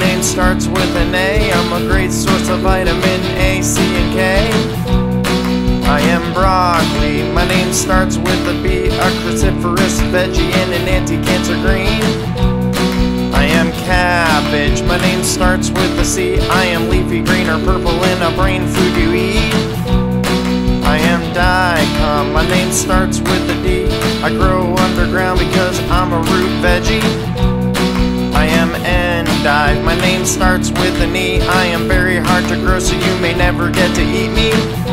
name starts with an A. I'm a great source of vitamin A, C, and K. I am broccoli. My name starts with a B. A cruciferous veggie and an anti-cancer green. I am cabbage. My name starts with a C. I am leafy green or purple and a brain food you eat. I am daikon. My name starts with a D. I grow underground because I'm a root veggie. I am endive. My name starts with an E. I am very hard to grow, so you may never get to eat me.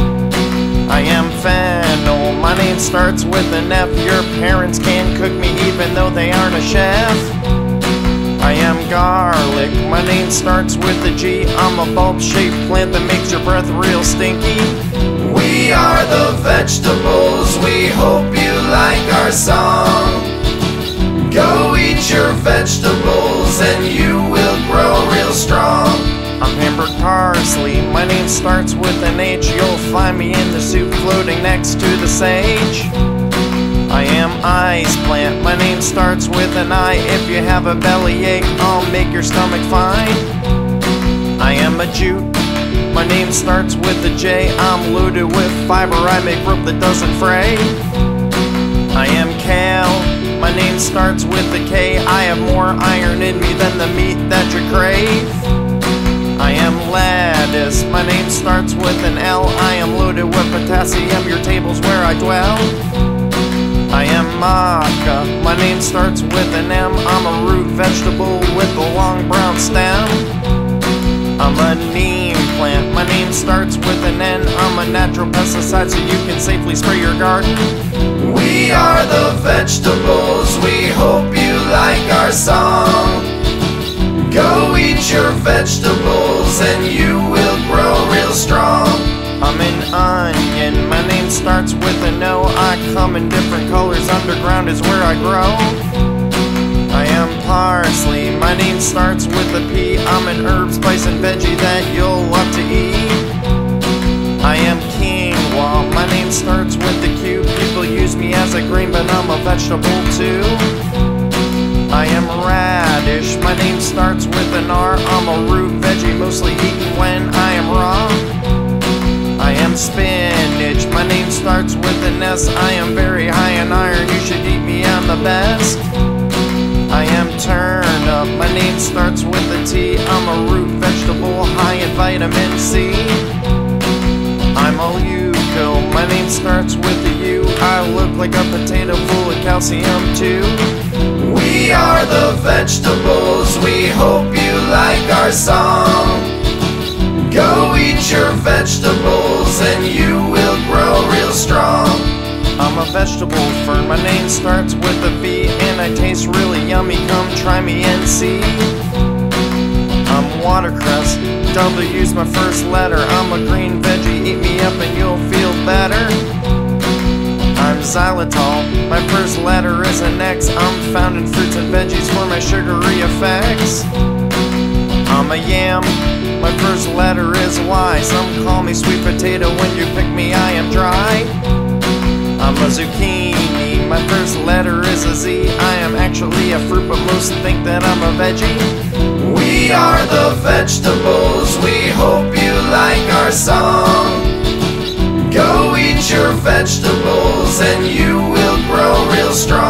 I am fennel. My name starts with an F. Your parents can cook me even though they aren't a chef. I am garlic. My name starts with a G. I'm a bulb-shaped plant that makes your breath real stinky. We are the vegetables. We hope you like our song. Go eat your vegetables and you will grow real strong. I'm Hamburg parsley. My name starts with an H. You'll find me in the soup floating next to the sage. I am ice plant. My name starts with an I. If you have a bellyache, I'll make your stomach fine. I am a jute. My name starts with a J. I'm loaded with fiber. I make rope that doesn't fray. I am kale. My name starts with a K. I have more iron in me than the meat that you crave. I am lettuce. My name starts with an L. I am loaded with potassium. Your table's where I dwell. I am maca. My name starts with an M. I'm a root vegetable with a long brown stem. I'm a neem plant. My name starts with an N. I'm a natural pesticide so you can safely spray your garden. We are the vegetables. We hope you like our song. Go eat your vegetables and you will grow real strong. I'm an onion. My name starts with an O. I come in different colors. Underground is where I grow. I am parsley. My name starts with a P. I'm an herb, spice, and veggie that you'll love to eat. I am quinoa. My name starts with a Q. People use me as a green, but I'm a vegetable too. I am radish. My name starts with an R. I'm a root veggie, mostly eaten when I am raw. I am spinach. My name starts with an S. I am very high in iron. You should eat me, I'm the best. I am turnip. My name starts with a T. I'm a root vegetable high in vitamin C. I'm oleuco. My name starts with a U. I look like a potato full of calcium too. We are the vegetables. We hope you like our song. Go eat your vegetables and you will grow real strong. I'm a vegetable fern. My name starts with a V and I taste really yummy. Come try me and see. I'm watercress. W's my first letter. I'm a green veggie. Eat me up and you'll feel better. I'm xylitol. My first letter is an X. I'm found in fruits and veggies for my sugary effects. I'm a yam. My first letter is Y. Some call me sweet potato. When you pick me, I am dry. I'm a zucchini. My first letter is a Z. I am actually a fruit, but most think that I'm a veggie. We are the vegetables. We hope you like our song. Go eat your vegetables and you will grow real strong.